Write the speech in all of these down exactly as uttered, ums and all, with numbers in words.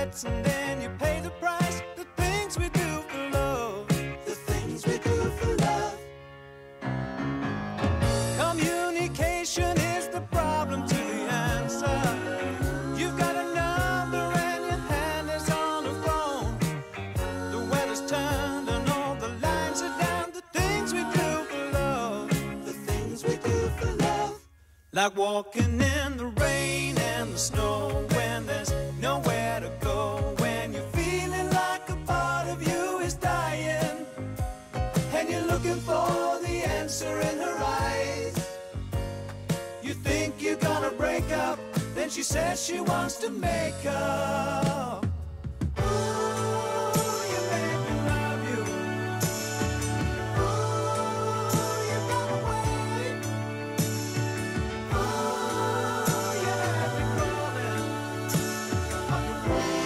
regrets, and then you pay the price. The things we do for love, the things we do for love. Communication is the problem to the answer. You've got a number and your hand is on the phone. The weather's turned and all the lines are down. The things we do for love, the things we do for love. Like walking in the rain and the snow when there's nowhere to go. When you're feeling like a part of you is dying, and you're looking for the answer in her eyes. You think you're gonna break up, then she says she wants to make up. Ooh, you make me love you. Ooh, you got away. Ooh, you have me crawling up your road.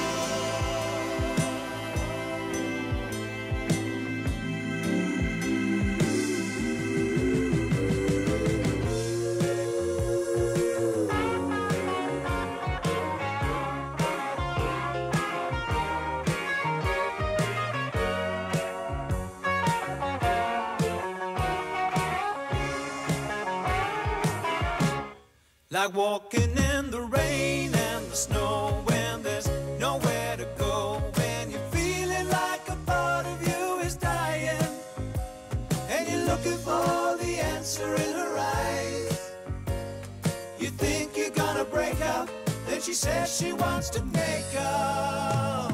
Like walking in the rain and the snow when there's nowhere to go. When you're feeling like a part of you is dying, and you're looking for the answer in her eyes. You think you're gonna break up, then she says she wants to make up.